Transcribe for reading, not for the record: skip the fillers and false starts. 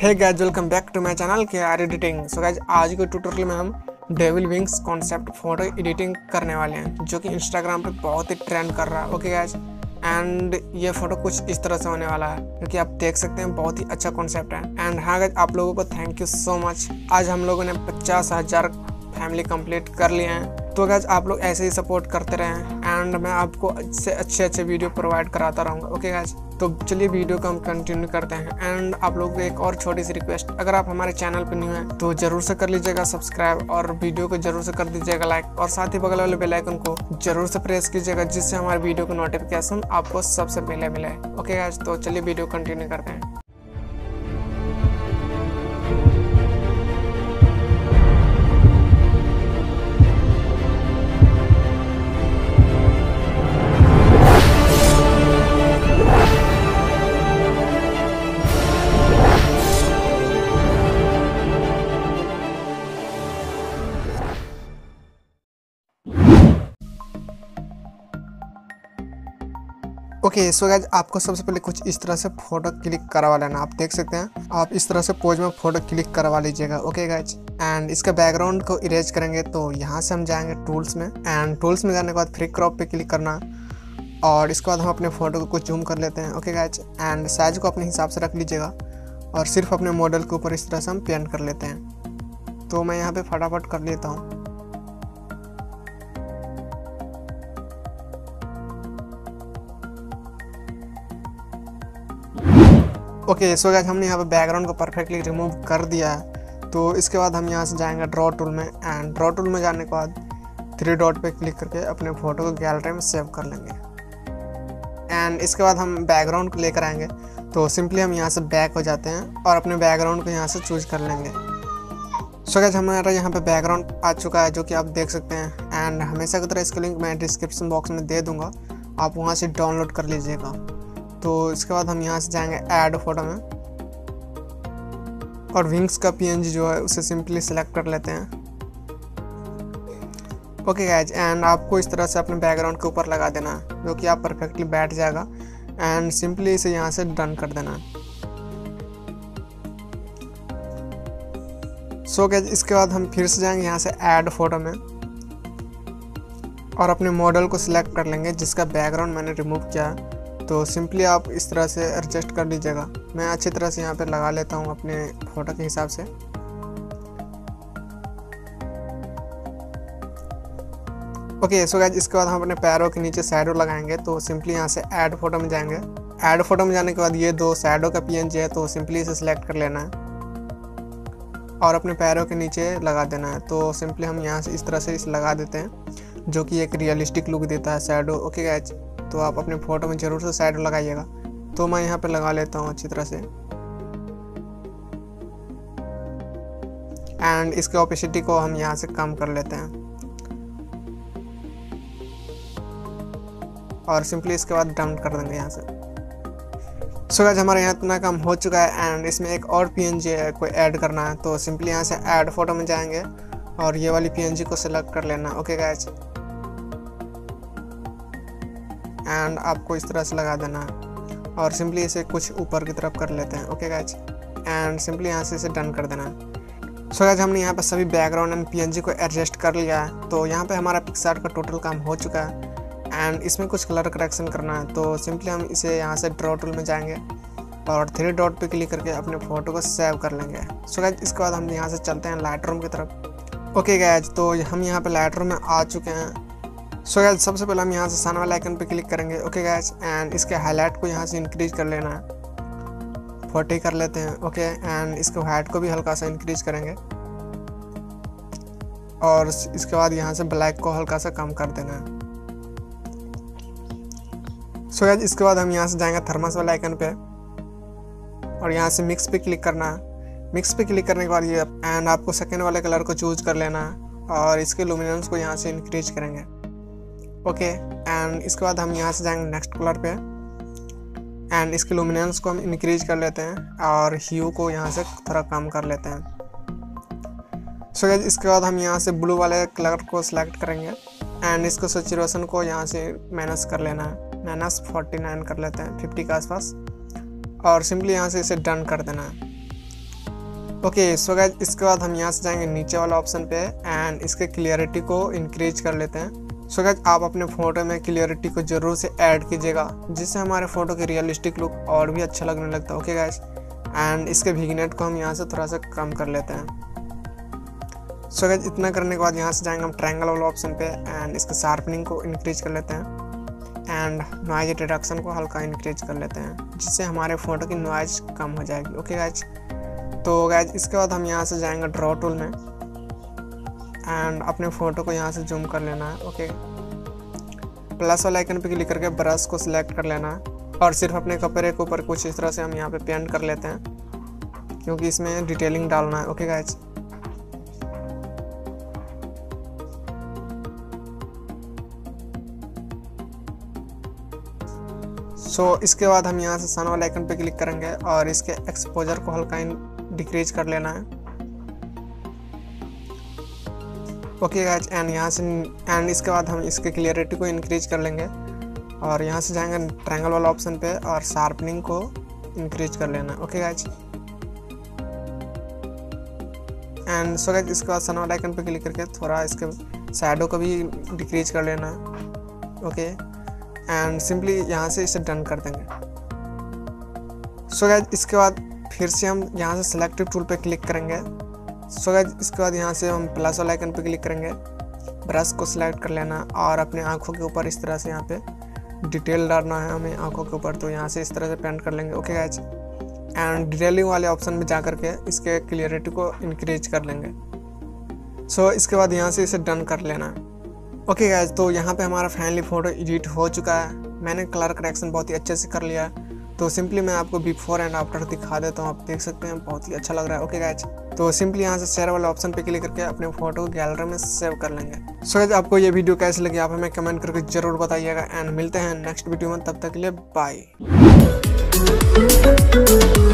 Hey guys, welcome back to my channel K R editing. So guys, आज के tutorial में हम devil wings concept photo editing करने वाले हैं, जो कि इंस्टाग्राम पे बहुत ही ट्रेंड कर रहा है। ओके गाइस, एंड ये फोटो कुछ इस तरह से होने वाला है, क्योंकि आप देख सकते हैं बहुत ही अच्छा कॉन्सेप्ट है। एंड हाँ गाइस, आप लोगों को थैंक यू सो मच। आज हम लोगों ने 50,000 फैमिली कंप्लीट कर लिए हैं। तो गाइस, आप लोग ऐसे ही सपोर्ट करते रहें एंड मैं आपको अच्छे वीडियो प्रोवाइड कराता रहूँगा। ओके गाइस, तो चलिए वीडियो को हम कंटिन्यू करते हैं। एंड आप लोगों को एक और छोटी सी रिक्वेस्ट, अगर आप हमारे चैनल पर न्यू हैं तो जरूर से कर लीजिएगा सब्सक्राइब और वीडियो को जरूर से कर दीजिएगा लाइक, और साथ ही बगल वाले बेल आइकन को जरूर से प्रेस कीजिएगा, जिससे हमारे वीडियो को नोटिफिकेशन आपको सबसे पहले मिले। ओके गाइस, तो चलिए वीडियो कंटिन्यू करते हैं। ओके सो गाइस, आपको सबसे पहले कुछ इस तरह से फोटो क्लिक करवा लेना। आप देख सकते हैं, आप इस तरह से पोज में फोटो क्लिक करवा लीजिएगा। ओके गाइस, एंड इसका बैकग्राउंड को इरेज करेंगे तो यहाँ से हम जाएंगे टूल्स में, एंड टूल्स में जाने के बाद फ्री क्रॉप पे क्लिक करना, और इसके बाद हम अपने फोटो को कुछ जूम कर लेते हैं। ओके गाइस, एंड साइज को अपने हिसाब से रख लीजिएगा, और सिर्फ अपने मॉडल के ऊपर इस तरह से हम पेंट कर लेते हैं। तो मैं यहाँ पे फटाफट कर लेता हूँ। ओके सो गाइस, हमने यहाँ पे बैकग्राउंड को परफेक्टली रिमूव कर दिया है। तो इसके बाद हम यहाँ से जाएंगे ड्रॉ टूल में, एंड ड्रॉ टूल में जाने के बाद 3 डॉट पे क्लिक करके अपने फ़ोटो को गैलरी में सेव कर लेंगे। एंड इसके बाद हम बैकग्राउंड को लेकर आएंगे, तो सिंपली हम यहाँ से बैक हो जाते हैं और अपने बैकग्राउंड को यहाँ से चूज कर लेंगे। सो गाइस, हमारा यहाँ पे बैकग्राउंड आ चुका है, जो कि आप देख सकते हैं। एंड हमेशा की तरह इसका लिंक मैं डिस्क्रिप्शन बॉक्स में दे दूँगा, आप वहाँ से डाउनलोड कर लीजिएगा। तो इसके बाद हम यहाँ से जाएंगे ऐड फोटो में, और विंग्स का पीएनजी जो है उसे सिंपली सेलेक्ट कर लेते हैं। ओके गाइज, एंड आपको इस तरह से अपने बैकग्राउंड के ऊपर लगा देना है, जो कि आप परफेक्टली बैठ जाएगा। एंड सिंपली इसे यहाँ से डन कर देना है। सो गाइज, इसके बाद हम फिर से जाएंगे यहाँ से ऐड फोटो में, और अपने मॉडल को सिलेक्ट कर लेंगे जिसका बैकग्राउंड मैंने रिमूव किया है। तो सिंपली आप इस तरह से एडजस्ट कर लीजिएगा। मैं अच्छी तरह से यहाँ पे लगा लेता हूँ अपने फोटो के हिसाब से। ओके सो गाइस, इसके बाद हम अपने पैरों के नीचे शैडो लगाएंगे। तो सिंपली यहाँ से ऐड फोटो में जाएंगे। ऐड फोटो में जाने के बाद ये 2 शैडो का पीएनजी है, तो सिंपली इसे सिलेक्ट कर लेना है और अपने पैरों के नीचे लगा देना है। तो सिंपली हम यहाँ से इस तरह से इसे लगा देते हैं, जो कि एक रियलिस्टिक लुक देता है शैडो। ओके गाइस, तो आप अपने फोटो में जरूर से शैडो लगाइएगा। तो मैं यहाँ पे लगा लेता हूँ अच्छी तरह से। एंड इसके ओपेसिटी को हम यहाँ से कम कर लेते हैं, और सिंपली इसके बाद डन कर देंगे यहाँ से। सो गाइस, हमारे यहाँ इतना काम हो चुका है। एंड इसमें एक और पीएनजी है कोई ऐड करना है, तो सिंपली यहाँ से ऐड फोटो में जाएंगे और ये वाली पीएनजी को सिलेक्ट कर लेना। ओके गाइस, एंड आपको इस तरह से लगा देना है, और सिंपली इसे कुछ ऊपर की तरफ कर लेते हैं। ओके गाइस, एंड सिंपली यहाँ से इसे डन कर देना है। सो गाइस, हमने यहाँ पर सभी बैकग्राउंड एंड पीएनजी को एडजस्ट कर लिया है। तो यहाँ पे हमारा पिक्सआर्ट का टोटल काम हो चुका है। एंड इसमें कुछ कलर करेक्शन करना है, तो सिंपली हम इसे यहाँ से ड्रॉ टूल में जाएंगे और 3 डॉट पे क्लिक करके अपने फ़ोटो को सेव कर लेंगे। सो गाइस, इसके बाद हम यहाँ से चलते हैं लाइट रूम की तरफ। ओके गाइस, तो हम यहाँ पे लाइट रूम में आ चुके हैं। सो गाइस, सबसे पहले हम यहाँ से सन वाले आइकन पे क्लिक करेंगे। ओके गाइस, एंड इसके हाईलाइट को यहाँ से इंक्रीज कर लेना है, 40 कर लेते हैं। ओके, एंड इसके हाइट को भी हल्का सा इंक्रीज करेंगे, और इसके बाद यहाँ से ब्लैक को हल्का सा कम कर देना है। सो गाइस, इसके बाद हम यहाँ से जाएंगे थर्मस वाले आइकन पे, और यहाँ से मिक्स पे क्लिक करना है। मिक्स पे क्लिक करने के बाद ये एंड आपको सेकेंड वाले कलर को चूज कर लेना है, और इसके लुमिनेंस को यहाँ से इंक्रीज करेंगे। ओके, एंड इसके बाद हम यहाँ से जाएंगे नेक्स्ट कलर पे, एंड इसके लुमिनेंस को हम इंक्रीज कर लेते हैं, और ह्यू को यहाँ से थोड़ा कम कर लेते हैं। सो गाइस, इसके बाद हम यहाँ से ब्लू वाले कलर को सिलेक्ट करेंगे, एंड इसको सैचुरेशन को यहाँ से माइनस कर लेना है, -49 कर लेते हैं, 50 के आसपास, और सिंपली यहाँ से इसे डन कर देना है। ओके सो गाइज इसके बाद हम यहाँ से जाएंगे नीचे वाला ऑप्शन पे एंड इसके क्लियरिटी को इंक्रीज कर लेते हैं। सो गाइज आप अपने फ़ोटो में क्लियरिटी को ज़रूर से ऐड कीजिएगा, जिससे हमारे फ़ोटो की रियलिस्टिक लुक और भी अच्छा लगने लगता है। ओके गाइज एंड इसके विग्नेट को हम यहाँ से थोड़ा सा कम कर लेते हैं। सो गाइज इतना करने के बाद यहाँ से जाएंगे हम ट्रायंगल वाला ऑप्शन पे एंड इसके शार्पनिंग को इंक्रीज कर लेते हैं एंड नॉइज रिडक्शन को हल्का इंक्रीज कर लेते हैं, जिससे हमारे फ़ोटो की नॉइज कम हो जाएगी। ओके गाइज तो गाइज इसके बाद हम यहाँ से जाएंगे ड्रॉ टूल में एंड अपने फ़ोटो को यहाँ से जूम कर लेना है। ओके प्लस वाला आइकन पे क्लिक करके ब्रश को सिलेक्ट कर लेना है और सिर्फ अपने कपड़े के ऊपर कुछ इस तरह से हम यहाँ पे पेंट कर लेते हैं, क्योंकि इसमें डिटेलिंग डालना है। ओके गाइज सो इसके बाद हम यहाँ से सन वाले आइकन पे क्लिक करेंगे और इसके एक्सपोजर को हल्का डिक्रीज कर लेना है। ओके गाइज एंड यहाँ से एंड इसके बाद हम इसके क्लियरिटी को इंक्रीज कर लेंगे और यहाँ से जाएंगे ट्रायंगल वाला ऑप्शन पे और शार्पनिंग को इंक्रीज कर लेना। Okay guys and so guys इसके बाद सन वाला आइकन पे क्लिक करके थोड़ा इसके शैडो को भी डिक्रीज कर लेना है। ओके एंड सिंपली यहाँ से इसे डन कर देंगे। सो गाइज इसके बाद फिर से हम यहाँ से सिलेक्टिव टूल पे क्लिक करेंगे। सो गाइज इसके बाद यहाँ से हम प्लस वाला आइकन पे क्लिक करेंगे, ब्रश को सिलेक्ट कर लेना और अपने आँखों के ऊपर इस तरह से यहाँ पे डिटेल डालना है हमें आँखों के ऊपर, तो यहाँ से इस तरह से पेंट कर लेंगे। ओके गाइज एंड डिटेलिंग वाले ऑप्शन में जा करके इसके क्लियरिटी को इंक्रीज कर लेंगे। सो इसके बाद यहाँ से इसे डन कर लेना है। ओके गाइज तो यहाँ पे हमारा फाइनली फ़ोटो एडिट हो चुका है। मैंने कलर करेक्शन बहुत ही अच्छे से कर लिया है, तो सिंपली मैं आपको बिफोर एंड आफ्टर दिखा देता हूँ, आप देख सकते हैं बहुत ही अच्छा लग रहा है। ओके गाइज तो सिंपली यहाँ से शेयर वाला ऑप्शन पे क्लिक करके अपने फ़ोटो को गैलरी में सेव कर लेंगे। सो गाइज आपको ये वीडियो कैसी लगी आप हमें कमेंट करके ज़रूर बताइएगा एंड मिलते हैं नेक्स्ट वीडियो में, तब तक के लिए बाय।